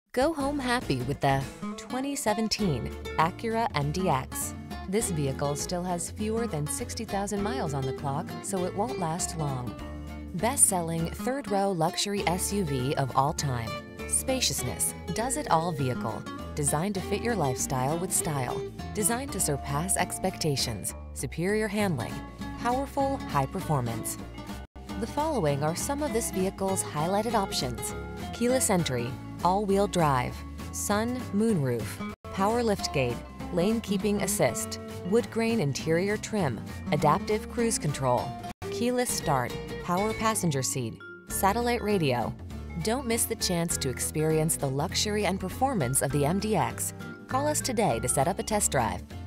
Go home happy with the 2017 Acura MDX. This vehicle still has fewer than 60,000 miles on the clock, so it won't last long. Best-selling third-row luxury SUV of all time. Spaciousness, does-it-all vehicle. Designed to fit your lifestyle with style. Designed to surpass expectations. Superior handling. Powerful, high performance. The following are some of this vehicle's highlighted options: keyless entry, all-wheel drive, sun, moonroof, power liftgate, lane keeping assist, wood grain interior trim, adaptive cruise control, keyless start, power passenger seat, satellite radio. Don't miss the chance to experience the luxury and performance of the MDX. Call us today to set up a test drive.